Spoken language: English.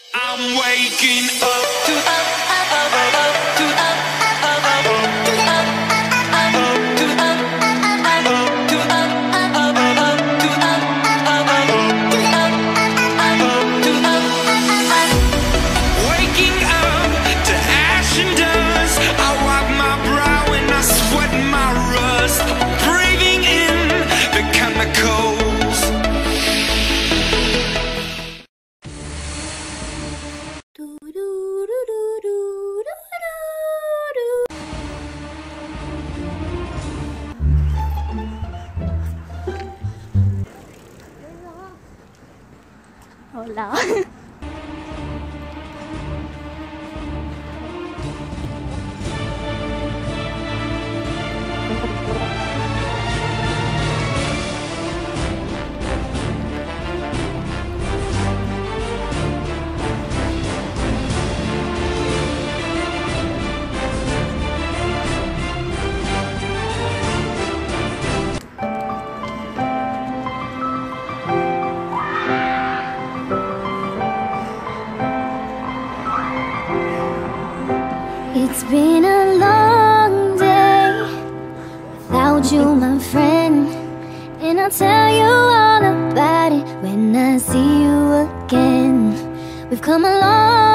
I'm waking up to waking up to ash and dust. I wipe my brow and I sweat my rust. Breathing in the chemicals. Hola. It's been a long day without you, my friend, and I'll tell you all about it when I see you again. We've come a long